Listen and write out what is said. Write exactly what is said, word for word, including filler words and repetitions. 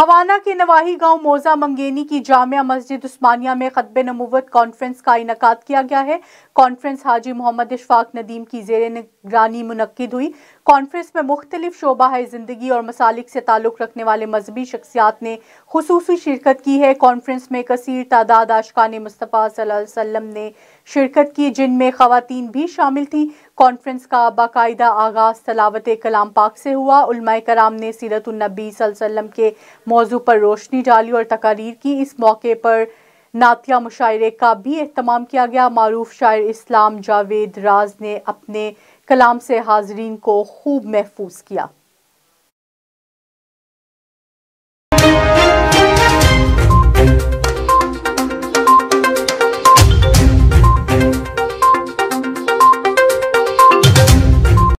भवाना के नवाही गांव मौजा मंगेनी की जामिया मस्जिद उस्मानिया में खतबे नबूवत कॉन्फ्रेंस का इनेकाद किया गया है। कॉन्फ्रेंस हाजी मोहम्मद इशफाक नदीम की ज़ेरे निगरानी मुनक्किद हुई। कॉन्फ्रेंस में मुख्तलिफ शोबा ज़िंदगी और मसालिक से ताल्लुक़ रखने वाले मजहबी शख्सियात ने खुसूसी शिरकत की है। कॉन्फ्रेंस में कसीर तादाद आशिकाने मुस्तफ़ा सल्लल्लाहु अलैहि वसल्लम ने शिरकत की, जिनमें ख़वातीन भी शामिल थीं। कॉन्फ्रेंस का बाकायदा आगाज़ तलावत कलाम पाक से हुआ। उलमाए कराम ने सीरतुन नबी सल्लल्लाहु अलैहि वसल्लम के मौजू पर रोशनी डाली और तकारीर की। इस मौके पर नातिया मुशायरे का भी एहतमाम किया गया। मारूफ शायर इस्लाम जावेद राज ने अपने कलाम से हाज़रीन को खूब महफूज किया।